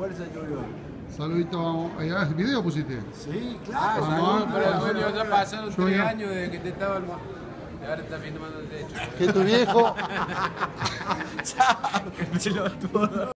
Fuerza Junior. Saludito, allá, ¿el video pusiste? Sí, claro. Saludos para el Junior. Junior, ya pasaron 3 Junior. años desde que te estaba el... Y ahora está filmando el techo. Que tu viejo. Chao.